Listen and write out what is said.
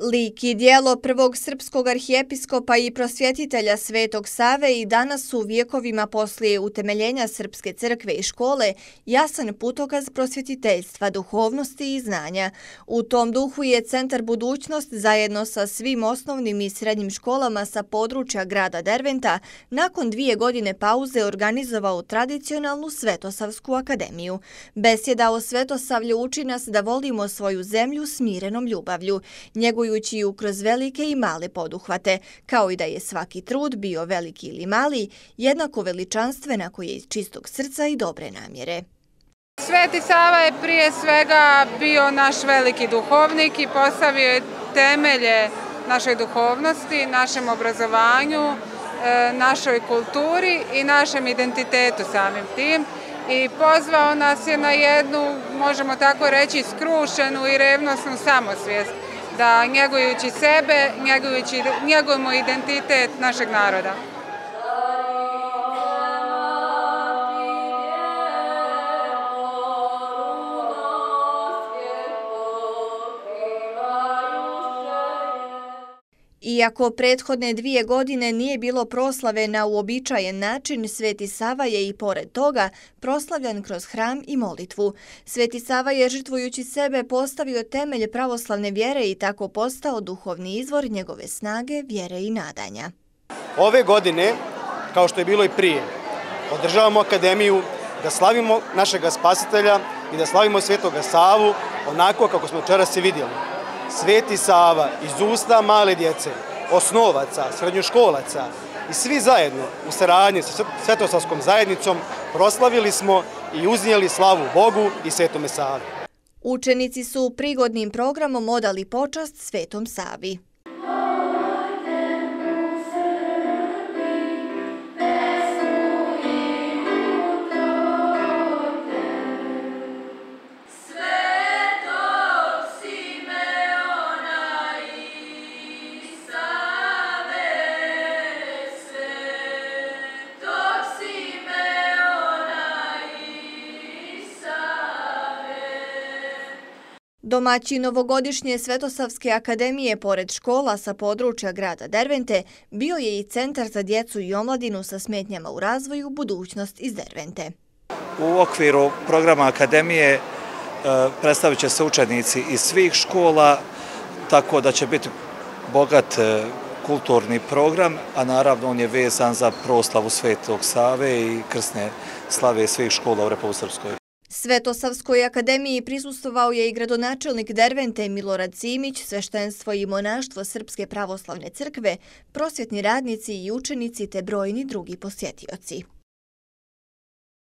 Lik i djelo prvog srpskog arhijepiskopa i prosvjetitelja Svetog Save i danas su vjekovima poslije utemeljenja Srpske crkve i škole jasan putokaz prosvjetiteljstva, duhovnosti i znanja. U tom duhu je Centar Budućnost zajedno sa svim osnovnim i srednjim školama sa područja grada Derventa nakon 2 godine pauze organizovao tradicionalnu Svetosavsku akademiju. Besjeda o Svetosavlju uči nas da volimo svoju zemlju smirenom ljubavlju, njegujući ju kroz velike i male poduhvate, kao i da je svaki trud, bio veliki ili mali, jednako veličanstven ako je iz čistog srca i dobre namjere. Sveti Sava je prije svega bio naš veliki duhovnik i postavio je temelje našoj duhovnosti, našem obrazovanju, našoj kulturi i našem identitetu samim tim. I pozvao nas je na jednu, možemo tako reći, skrušenu i revnosnu samosvijest, da njegujući sebe, njegujemo identitet našeg naroda. Iako prethodne 2 godine nije bilo proslave na uobičajen način, Sveti Sava je i pored toga proslavljan kroz hram i molitvu. Sveti Sava je žrtvujući sebe postavio temelj pravoslavne vjere i tako postao duhovni izvor njegove snage, vjere i nadanja. Ove godine, kao što je bilo i prije, održavamo akademiju da slavimo našega spasitelja i da slavimo Svetoga Savu onako kako smo večeras i vidjeli. Sveti Sava iz usta male djece, osnovaca, srednjoškolaca i svi zajedno u saradnji sa Svetosavskom zajednicom proslavili smo i uznijeli slavu Bogu i Svetome Savi. Učenici su prigodnim programom odali počast Svetom Savi. Domaćin novogodišnje Svetosavske akademije pored škola sa područja grada Dervente bio je i Centar za djecu i omladinu sa smetnjama u razvoju Budućnost iz Dervente. U okviru programa akademije predstavit će se učenici iz svih škola, tako da će biti bogat kulturni program, a naravno on je vezan za proslavu Svetog Save i krsne slave svih škola u Republici Srpskoj. Svetosavskoj akademiji prisustvovao je i gradonačelnik Dervente Milorad Simić, sveštenstvo i monaštvo Srpske pravoslavne crkve, prosvjetni radnici i učenici te brojni drugi posjetioci.